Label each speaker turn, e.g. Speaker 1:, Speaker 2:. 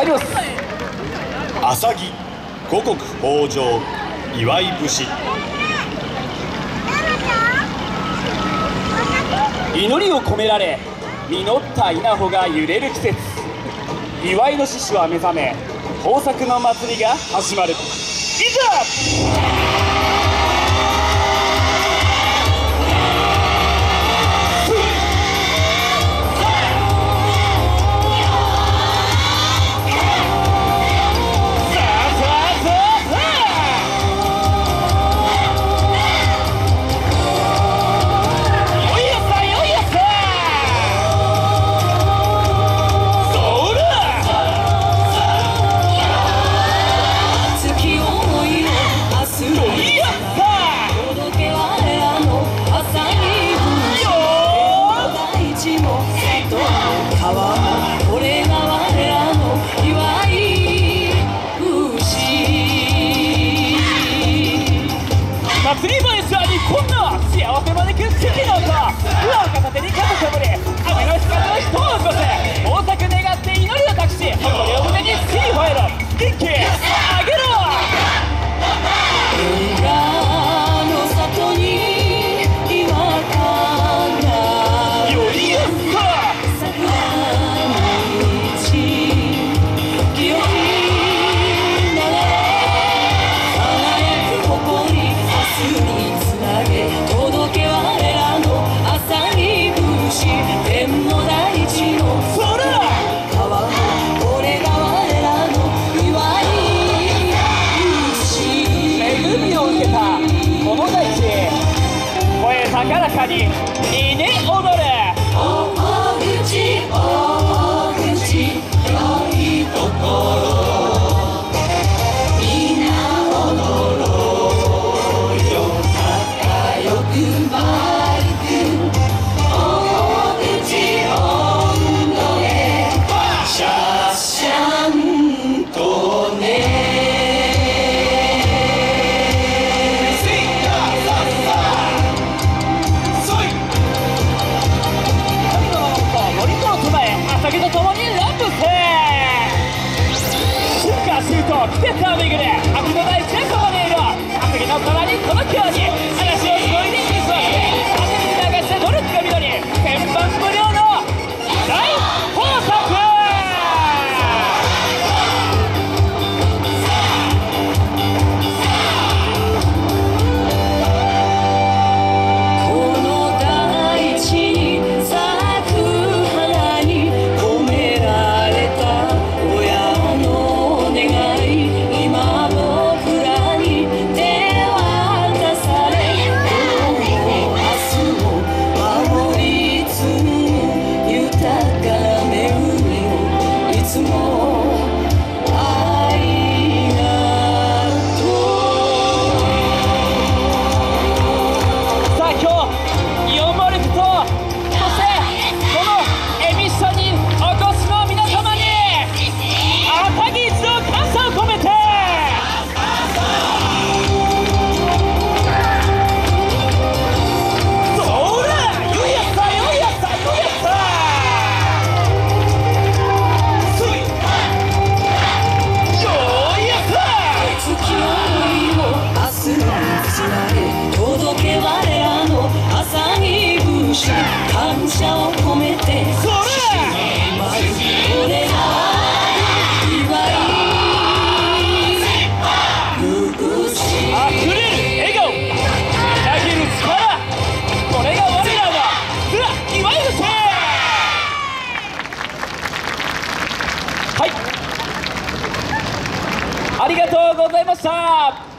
Speaker 1: 参ります。浅木五穀豊穣祝い節。祈りを込められ実った稲穂が揺れる季節、祝いの獅子は目覚め、豊作の祭りが始まる。いざ祭り林は日本の幸せ招く奇跡の音。若片手に肩かぶれ雨の光の人を起こせ、豊作願って祈りを託し、誇りを胸に突き吠えろ、元気あげろ。
Speaker 2: 裏の里に違和感が
Speaker 1: よりやすさ
Speaker 2: 桜の道清き流れ輝く誇りにつなげ届け我らの朝に節、天も大地の空川もこれが我らの祝い節。
Speaker 1: 恵みを受けたこの大地、声高らかに稲踊れ。
Speaker 2: 大口大口良いところみんな踊ろうよ、仲良く丸く大口温度へシャッシャンとね。
Speaker 1: 酒と共にラップせ春夏秋冬季節を巡る秋の大地でここにいる朝日の川にこのように嵐をしのいで水をして汗に流して努力が緑千番無料の大豊作。
Speaker 2: 届け我らの朝に節、感謝を込めてそれこれが祝い節。
Speaker 1: あふれる笑顔みなぎる力、これが我らの祝い節。はい、ありがとうございました。